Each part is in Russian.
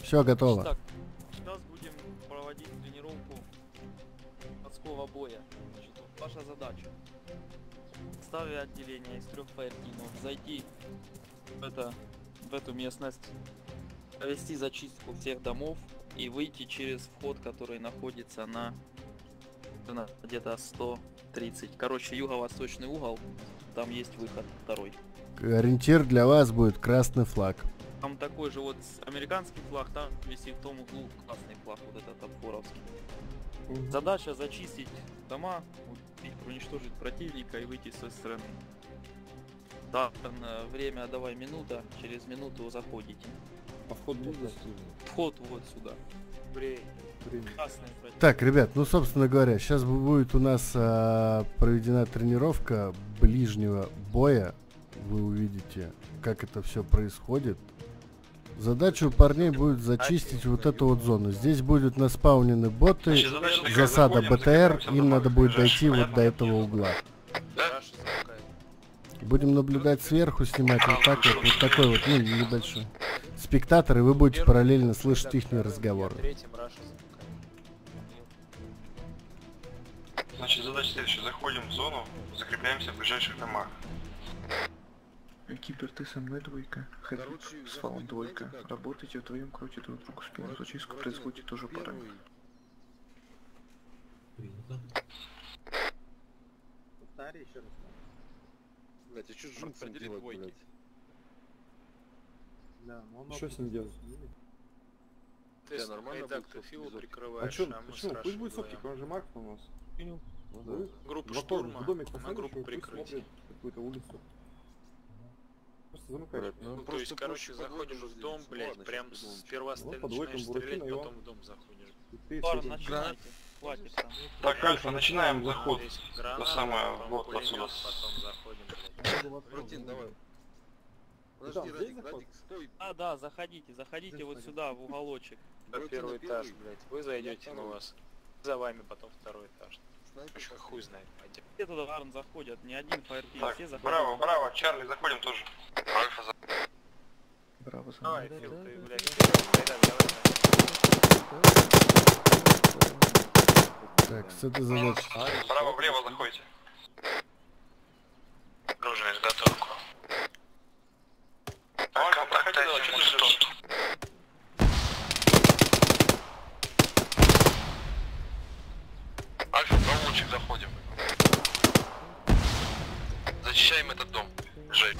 Все готово. Так, сейчас будем проводить тренировку адского боя. Значит, вот ваша задача в составе отделения из 3 фаертимов зайти в эту местность, провести зачистку всех домов и выйти через вход, который находится на где-то 130. Короче, юго-восточный угол, там есть выход второй. Ориентир для вас будет красный флаг. Там такой же вот американский флаг, там висит в том углу красный флаг, вот этот обфоровский. Задача зачистить дома, уничтожить противника и выйти с той стороны. Да, время давай минута, через минуту заходите. А вход будет? Вход вот сюда. Так, ребят, ну собственно говоря, сейчас будет у нас проведена тренировка ближнего боя. Вы увидите, как это все происходит. Задача у парней будет зачистить вот эту вот зону. Здесь будут наспаунены боты, засада БТР, им надо будет дойти вот до этого угла. Будем наблюдать сверху, снимать вот так вот, вот такой вот, ну, небольшой спектатор, и вы будете параллельно слышать их разговоры. Значит, задача следующая. Заходим в зону, закрепляемся в ближайших домах. Кипер, ты со мной двойка. Хэдвик с фалом двойка. Работайте вдвоем, кройте друг другу спину. Зачистку производите тоже парами. Повтори еще раз. Блять, а что с Джунсом делать, блять? Да, он... Что с ним делать? Ты нормально так, ты Филу прикрываешь, а чё, мы почему? Пусть будет соптик, он же Марк у нас. Ну, да. Группу штурма, на группу прикрытия. Какую-то улицу. Просто замыкаешь. Ну, то есть, короче, заходишь в дом, блять, прям сперва начинаешь стрелять, потом в дом заходишь. Пар, начинайте. Хватит там. Так, Альфа, начинаем заход. Граната, То самое, потом вот пулемет, отсюда. потом заходим, блять. Рутин, давай. Подожди, Радик, стой. Да, заходите вот сюда, в уголочек. На первый этаж, блять. Вы зайдете, мы вас. За вами потом второй этаж. Еще хуй знает, пойдем. Все туда, Арн, заходят, не один фаертим, Так, все заходят. браво, браво, Чарли, заходим тоже. Альфа за... Браво, за Давай, мной. Фил, ты, блядь, давай. Так, с этой задачей. Браво, влево заходите. Груженный изготовку. Альфа, проходи, давай, что ты ждешь? Альфа, в уголочек заходим. Зачищаем этот дом. Жень.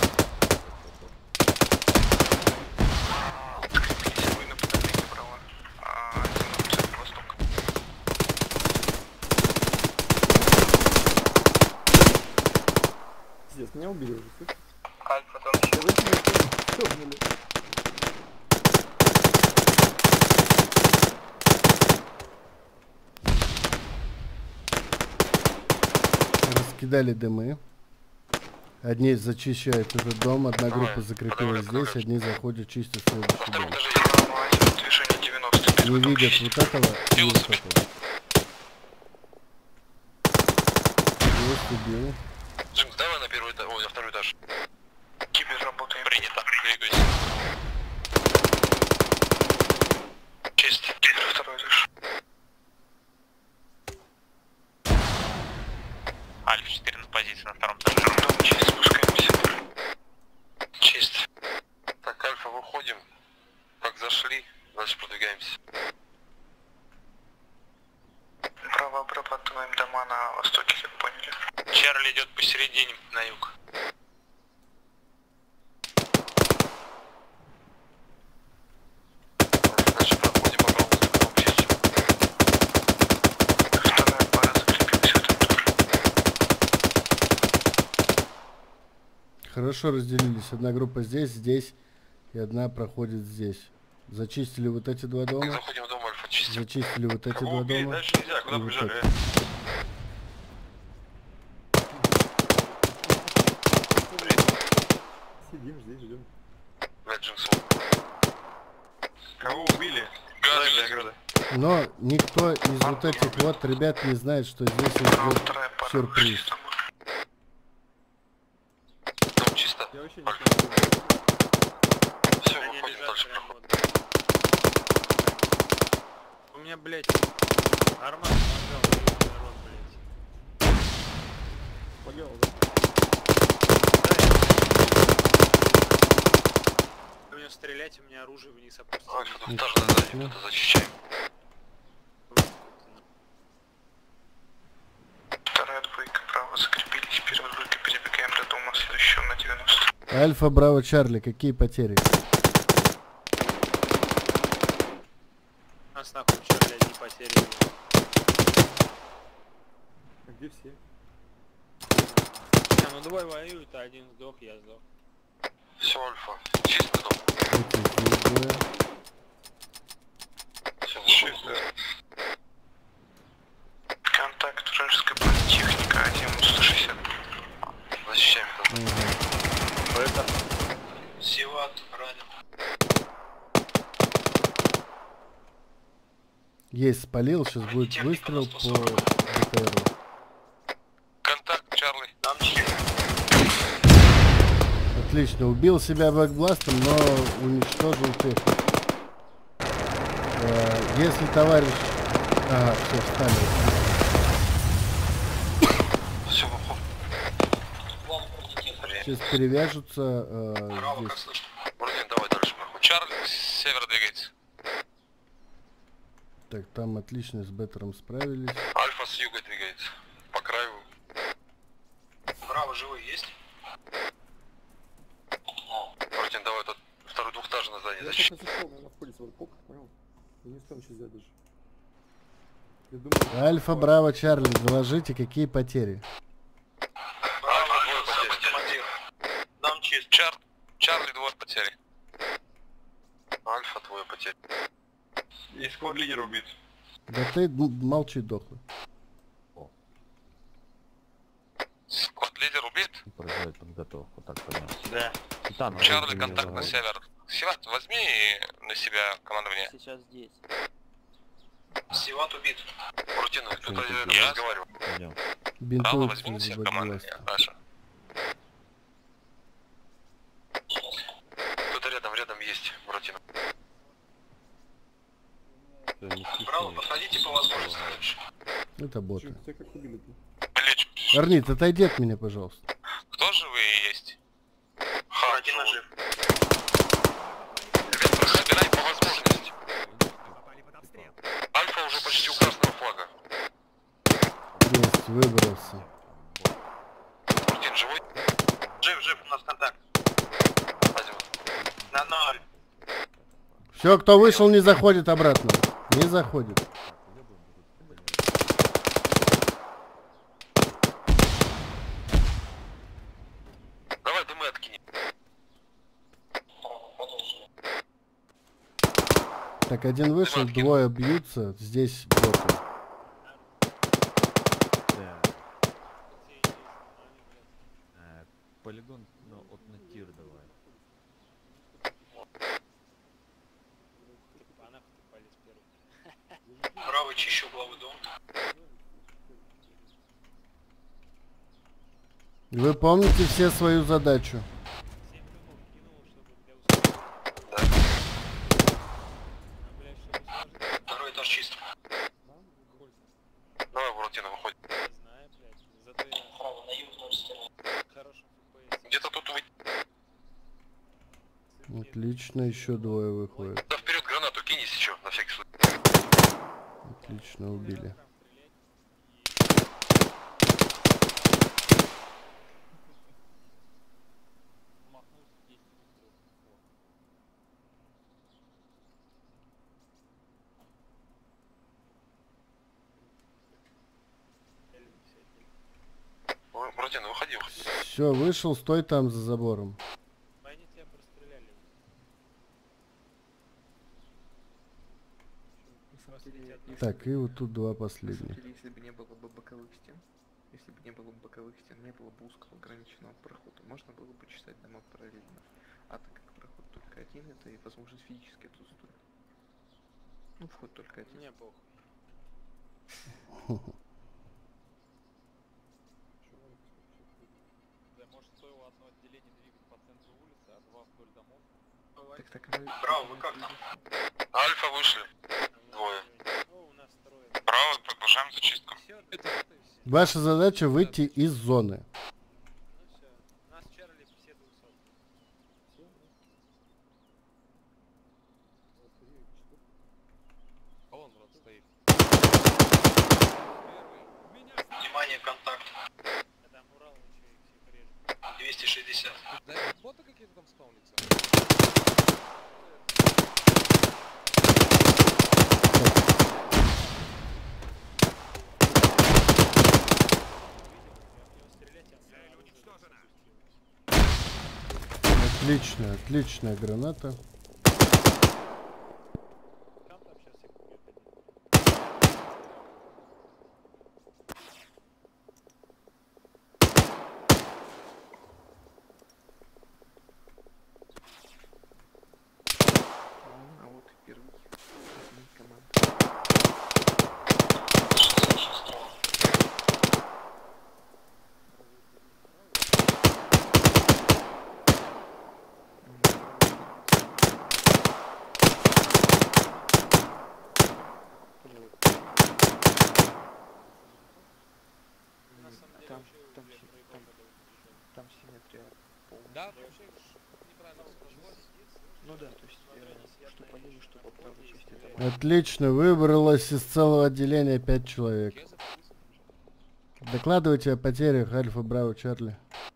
Здесь меня убили уже, слышишь? Альфа, там Раскидали дымы. Одни зачищают этот дом, одна группа закрепилась здесь, одни заходят, чистят следующий дом. Не видят вот этого и вот этого. Есть, убил. Джинкс, давай на первый этаж, ой, на второй этаж. Кибер работаем. Принято, двигайся. Чист. Кибер, второй этаж. Альфа 4 на позиции на втором этаже. Дом чист, спускаемся. Чист. Так, Альфа, выходим. Как зашли, дальше продвигаемся. Право обрабатываем дома на востоке, как поняли. Чарли идет посередине, на юг. Дальше проходим по правому части. Вторая пара закрепилась в этом туре. Хорошо разделились. Одна группа здесь, здесь, и одна проходит здесь. Зачистили вот эти два дома. Заходим в дом, Альфа, чистим. Зачистили вот эти два дома. Дальше нельзя, куда И вот побежали? это. Сидим здесь, ждем. Джинсон. Кого убили? Сзади ограды. Но никто из вот этих вот ребят не знает, что здесь их ждет сюрприз. Дом чисто. Я вообще не Альфа. понимаю. Все, выходим, дальше проходим. блядь, нормально нажал, народ, блядь. Понял, да? Вы меня стрелять, у меня оружие вниз опустилось. Альфа, двухэтажное здание, это зачищаем. Вторая двойка, право, закрепились, первая двойка, перебегаем до дома, следующего на 90. Альфа, Браво, Чарли, какие потери? Нас нахуй Чарли одни потери. А где все? Ну двое воюют, а один сдох, я сдох. Все, Альфа, чисто дом. Все, чисто. Контакт, вражеская бронетехника, 1-160. Защищаем дом. Севат, ранен. Есть, спалил, сейчас будет выстрел по БТРу. Контакт, Чарли. Нам Отлично, убил себя бэкбластом, но уничтожил технику. Если товарищ... Ага, все, встали. Все, выход. Сейчас перевяжутся. Право, Здесь. как слышно? Вроде, давай дальше проходим. Чарли, с севера двигается. Так, там отлично с Беттером справились. Альфа с юга двигается. По краю. Браво, живой есть? Мартин, давай тут второе двухэтажное здание Я защищай. только зашел, на входе свой пок, понял? Я не успел ничего сделать даже. Я думаю... Альфа, Браво, Чарли, доложите, какие потери. Альфа, двое потери. Нам чист. Чарли, двое потери. Альфа, двое потери. И сквад-лидер убит. Да ты молчи, дохлый. Сквад-лидер убит? Производит подготовку, так понял. Да. Капитан, Чарли, контакт на север. Севат, возьми на себя командование. Сейчас здесь. Севат убит. Рутину, кто-то Я разговаривал. Пойдем. Право, Бинтуют возьми на себя за командование. бэкбластом. Даша. Кто-то рядом есть, Рутину. Право, подходите по возможности дальше. Это боты. Тебя как убили-то? Лечим. Арнит, отойди от меня, пожалуйста. Кто живые есть? Один жив. Ребята, собирай по возможности. Альфа уже почти у красного флага. Есть, выбрался. Рутин живой? Жив, у нас контакт. На 0. Все, кто вышел, не заходит обратно. Не заходит. Давай дымы откинем. Так, один вышел, двое бьются. Здесь боты. Да. Полигон, ну, от на тир давай. Право, чищу угловой дом. Вы помните все свою задачу? Второй этаж чист. Давай, Буратино, выходим. Где-то тут вы... Отлично, еще двое выходят. Да вперед гранату кинись еще, на всякий случай. Отлично, убили. Буратино, выходи. Все, вышел, стой там за забором. Они тебя простреляли. Так, и вот тут два последних. Если бы не было бы боковых стен, не было бы узкого ограниченного прохода, можно было бы читать дома параллельно. А так как проход только один, это и возможность физически отсутствует. Ну, вход только один. Мне похуй. Да, может, стоило одно отделение двигать по центру улицы, а два вдоль домов. Так, Браво, вы как там? Альфа вышли. Двое. Ну, у Браво, продолжаем зачистку. Ваша задача выйти из зоны. Ну все, у нас Чарли все 200. Внимание, контакт. Там Урал еще и всех режет. 260. Боты какие-то там спаунятся. Отлично, отличная граната. Там сейчас всех убьет. А вот и первый. Команда. На самом деле Там, вообще там, блядь, си- проебал, там, когда убежал. там симметрия полная. Да, вообще неправильно сказал. Ну да, то есть, что по левой, что по правой части. Это Отлично, выбралось из целого отделения 5 человек. Докладывайте о потерях Альфа, Браво, Чарли.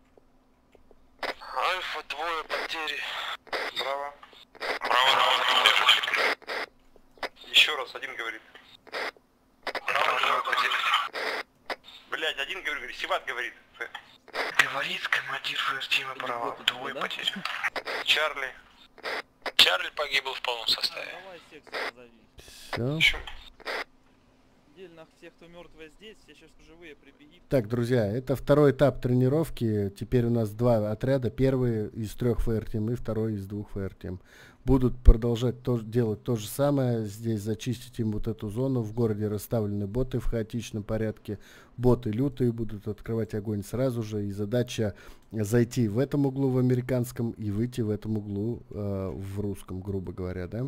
Альфа, двое потери. Браво. Браво, еще раз, один говорит. Браво, двое потери. Блять, один говорит, Сиват говорит. Говорит командир ФРТима Браво, двое потерь. Чарли. Чарли погибл в полном составе. Давай секцию назови. Все. Отдельно всех, кто мертвый здесь, все сейчас живые прибеги. Так, друзья, это второй этап тренировки. Теперь у нас два отряда. Первый из 3 ФРТим и второй из 2 ФРТим. Будут продолжать делать то же самое. Здесь зачистить им вот эту зону. В городе расставлены боты в хаотичном порядке. Боты лютые будут открывать огонь сразу же. И задача зайти в этом углу в американском и выйти в этом углу в русском, грубо говоря, да?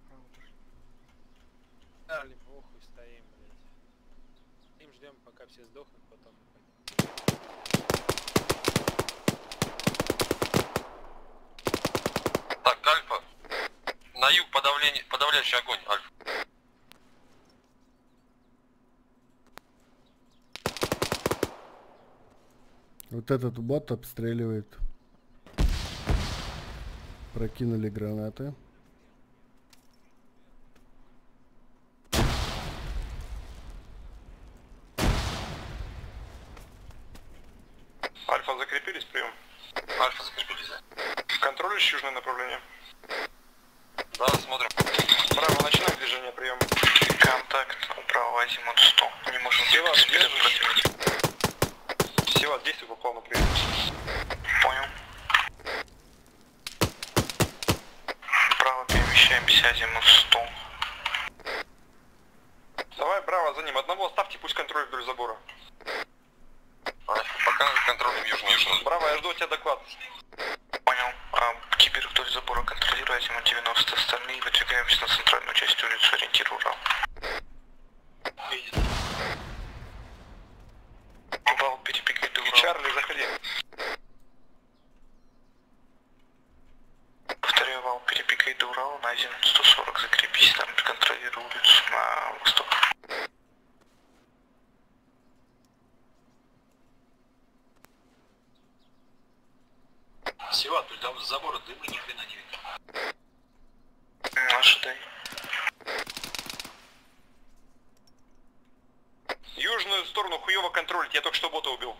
Чарли, похуй, стоим, блядь. Им ждем, пока все сдохнут, потом Так, Альфа. На юг подавляющий огонь, Альфа. Вот этот бот обстреливает. Прокинули гранаты. Альфа, закрепились, прием. Альфа, закрепились, да. Контролируешь южное направление? Да, смотрим. Браво, начинаем движение, прием. Контакт, право, азимут 100. Не можем двигаться вперед противника. Севат, действуй по плану, прием. Понял. Право, перемещаемся, азимут 100. Давай, браво, за ним. Одного оставьте, пусть контроль вдоль забора. Пока контролем южный. Браво, я жду от тебя доклад. Понял. Кибер вдоль забора контролирует, азимут 90. Остальные выдвигаемся на центральную часть улицы, ориентир Урал. Видит. Вал, перебегай до Урала. Чарли, заходи. Повторяю, Вал, перебегай до Урала на азимут 140. Закрепись там, контролируй улицу на восток. Севат, там с забора дыма ни хрена не видно. Ожидай. Южную сторону хуёво контролить, я только что бота убил.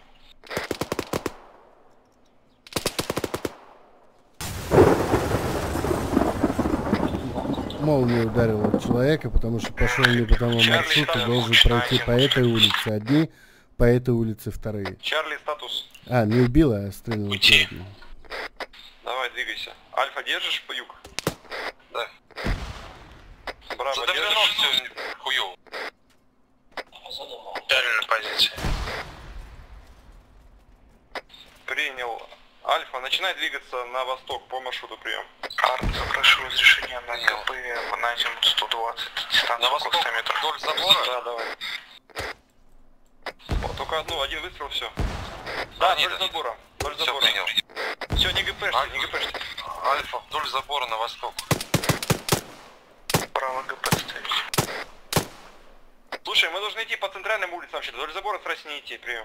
Молния ударила человека, потому что пошел не по тому маршруту, должен пройти по этой улице одни, по этой улице вторые. Чарли, статус. А, не убила, а стрельнула. Уйти. Давай, двигайся. Альфа, держишь по юг? Да. Браво, держишь? Хуёво. Чарли на позиции. Принял. Альфа, начинай двигаться на восток по маршруту, прием. Прошу разрешения на КП на 120 дистанцию около 100 метров. Вдоль забора? Да, давай. Вот, только один выстрел, все. Да, вдоль забора. Вдоль забора. Все, не ГПшьте, не ГПшьте. Альфа, вдоль забора на восток. Право ГП ставить. Слушай, мы должны идти по центральным улицам вообще. Вдоль забора старайся не идти, прием.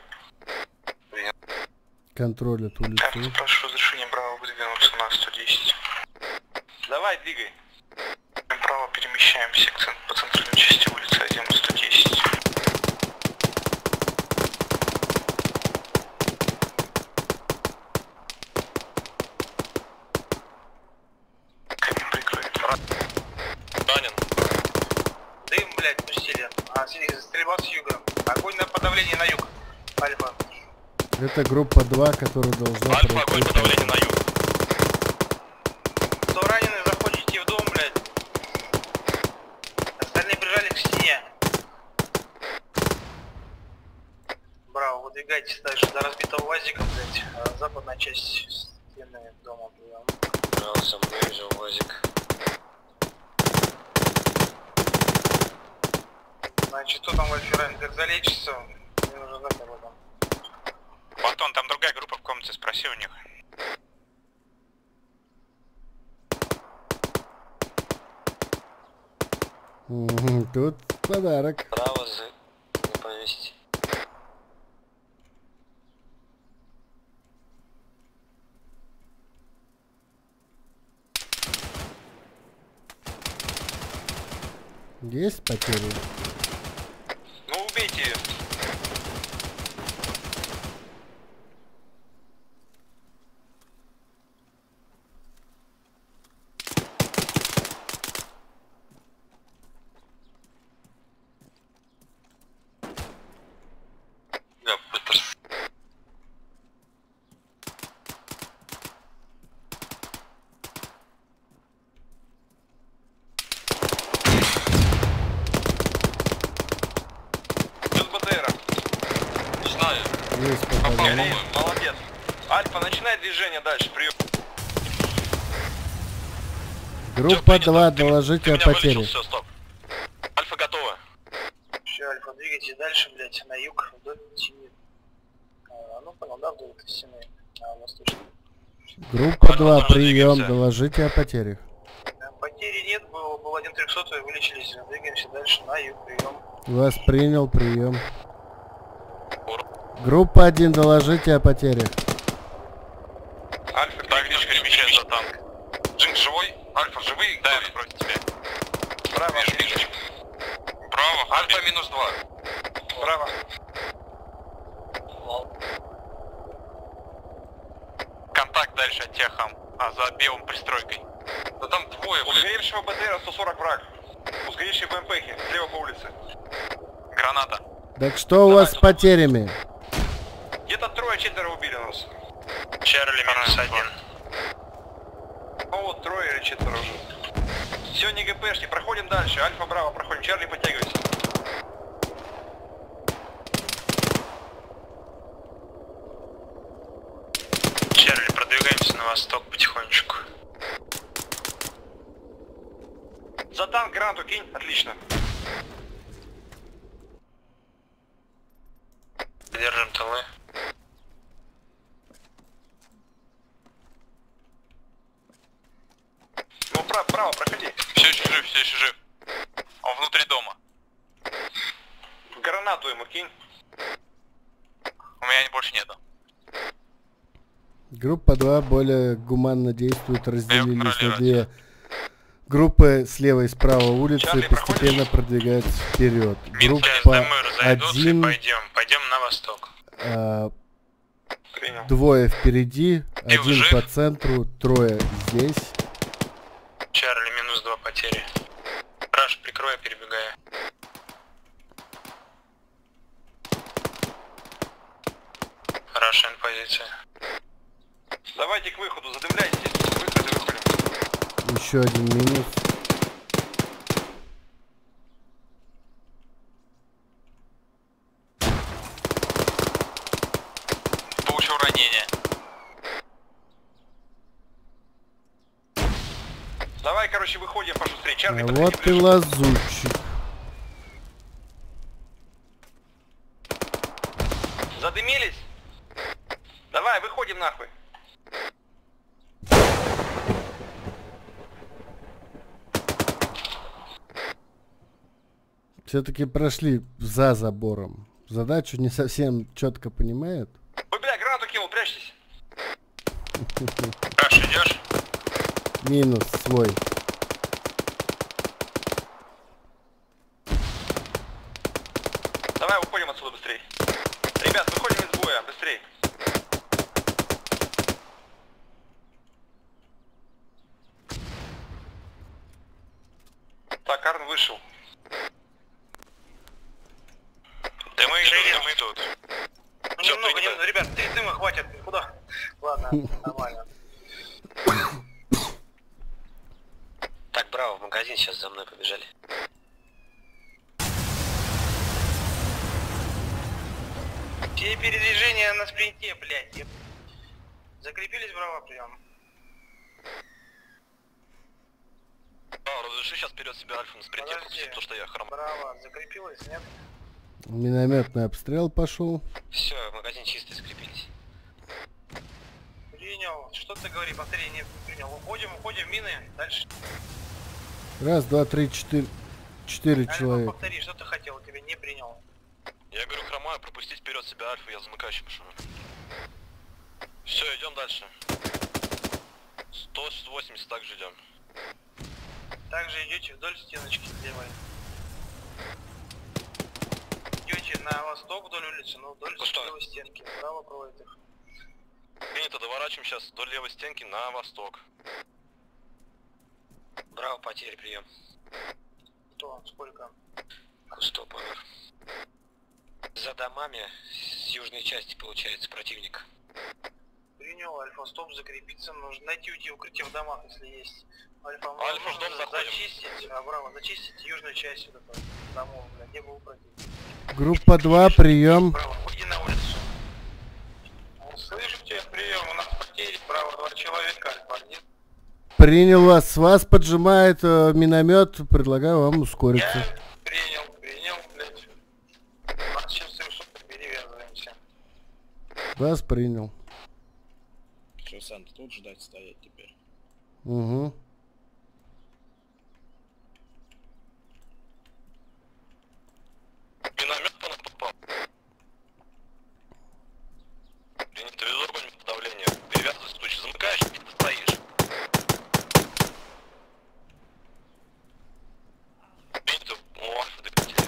Контроль от улицы. Прошу разрешения Браво выдвинуться на 110. Давай, двигай. Право перемещаемся по центральной части улицы 1-110. Камень прикроет. Ранен. Дым, блядь, пустили. Стрельба с юга. Огонь на подавление на юг. Альфа. Это группа 2, которая должна Альфа, огонь подавление на юг. Кто раненый, заходите в дом, блядь. Остальные прижали к стене. Браво, выдвигайтесь дальше до разбитого УАЗика, блядь. Западная часть стены дома, прием. Браво, со мной взял УАЗик. Значит, кто там в Альферен, как залечится? Мне нужно знать об этом. Антон, там другая группа в комнате, спроси у них. Тут подарок. Право не повесить. Есть потери? Ну, убейте ее. Есть попадание. Молодец. Альфа, начинай движение дальше, прием. Группа 2, доложите о потере. Все, стоп. Альфа готова. Все, Альфа, двигайтесь дальше, блядь, на юг, вдоль стены. Ну, понял, да, вдоль этой стены, восточной. Группа 2, прием, доложите о потерях. Потери нет, был 1 300, вылечились, двигаемся дальше на юг, прием. Вас принял, прием. Группа 1, доложите о потерях. Альфа, Тагрич перемещается танк. Джинк живой? Альфа, живые? Да, я против тебя. Право, вижу. Право, Альфа минус 2. Право. Контакт дальше от техам. За белым пристройкой. Да там двое, блядь. У сгоревшего БТРа 140 враг. У сгоревшей БМПхи, слева по улице. Граната. Так что у вас с потерями? Где-то 3-4 убили нас. Чарли минус 1. Ну вот, 3 или 4 уже. Все, не ГПшки, проходим дальше. Альфа, Браво, проходим. Чарли, подтягивайся. Чарли, продвигаемся на восток потихонечку. За танк гранату кинь, отлично. Держим тылы. Ну, право, проходи. Все еще жив, все еще жив. Он внутри дома. Гранату ему кинь. У меня больше нету. Группа 2 более гуманно действует, разделились на контролировать. две группы слева и справа улицы Чарли, и постепенно проходишь? продвигаются вперед. Группа ДМР разойдутся и 1, пойдем на восток. Принял. двое впереди, Ты один жив? по центру, трое здесь. Чарли минус 2 потери. Раш, прикрой, перебегая. Рашен позиция. Давайте к выходу, задымляйтесь. Выходим. Еще один минус. Получил ранение. короче, выходим пошустрее. Чарли, А подходи вот и ближе. лазутчик. Задымились? Давай, выходим нахуй. Все-таки прошли за забором. Задачу не совсем четко понимают. Ой, бля, гранату кинул, прячьтесь. Аш, идешь? Минус свой. Давай уходим отсюда быстрее. Ребят, выходим из боя, быстрее. Так, Арн вышел. Дымы идут. Немного, ребят, 3 дыма хватит. Куда? Ладно, нормально. Так, браво, в магазин сейчас за мной побежали. Все передвижения на спринте, блядь. Закрепились, браво, прием. Разреши сейчас вперед себе Альфа на спринте, потому что я хромаю. Браво, закрепилась, нет? Минометный обстрел пошел. Все, в магазин чисто скрепились. Принял. Что ты говори, повтори, нет, не принял. Уходим, мины, дальше. Раз, два, три, четыре. 4 человека. Повтори, что ты хотел, тебя не принял. Я говорю, хромаю, пропустить вперед себя Альфа, я замыкающий пошел. Все, идем дальше. 180 также идем. Также идете вдоль стеночки левой. Идете на восток вдоль улицы, но вдоль левой стенки. Право проводит их. Принято, доворачиваем сейчас вдоль левой стенки на восток. Браво, потеря, прием. Что? Сколько? Кусто, повер. За домами с южной части получается противник. Принял, Альфа-стоп, закрепиться. Нужно найти уйти укрытие в домах, если есть. Альфа, в дом заходим. зачистить, браво, зачистить южную часть вот этого домов, бля, где был противник. Группа 2, прием. Браво, уйди на улицу. Слышу тебя, прием, у нас потери, браво, 2 человека, Альфа-1. Принял вас. С вас поджимает миномет. Предлагаю вам ускориться. Я принял, блядь. У нас сейчас 700, перевязываемся. Вас принял. Что, Санта, тут ждать стоять теперь? Угу. Миномет по нам попал. Принято, везу огонь под давление. Перевязывайся, тучи, замыкаешь, и ты стоишь. Принято, у Альфа до 5.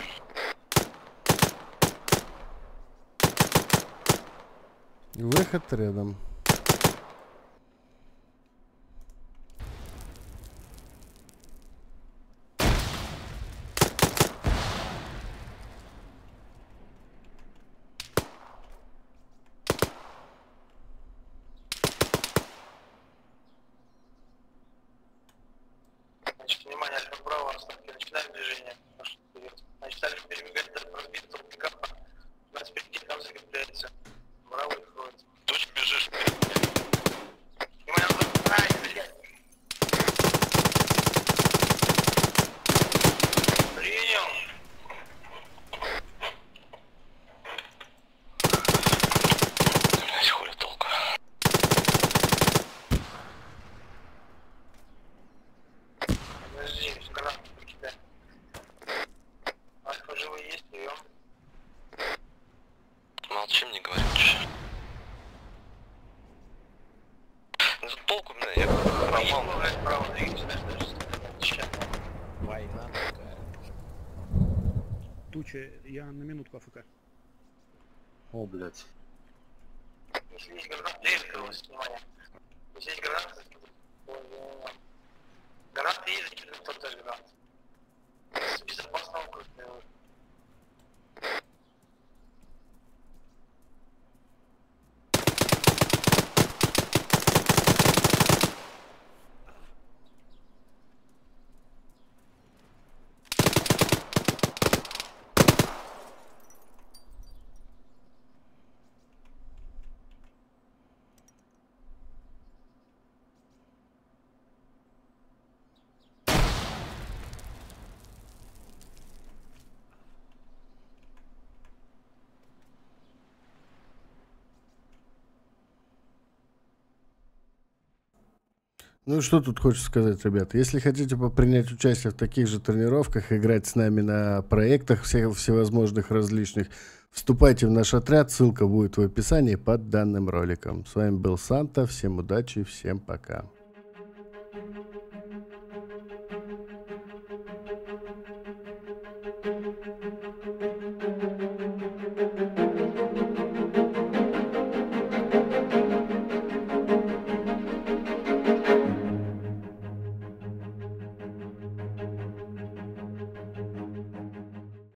Выход рядом. Значит, внимание, Альфа Браво, остановки, начинаем движение. Значит, Альфа перебегает до разбитого пикапа. У нас впереди там закрепляется. Браво и входит. Тучи бежишь. Внимание, ай, блядь. Принял. Блядь, хули толку. Подожди, гранату покидай. Альфа живой есть, прием. Молчим, не говорим ничего. Ну тут толку, бля, я хромал. Блядь, право двигайся, даже. Война такая. Туча, я на минутку АФК. О, блядь. Если есть гранаты, резко внимание. Если есть гранаты, гранаты есть, закидывай тот даже гранат. Безопасно укрытие. Ну что тут хочешь сказать, ребята? Если хотите принять участие в таких же тренировках, играть с нами на проектах всевозможных различных, вступайте в наш отряд, ссылка будет в описании под данным роликом. С вами был Санта, всем удачи, всем пока.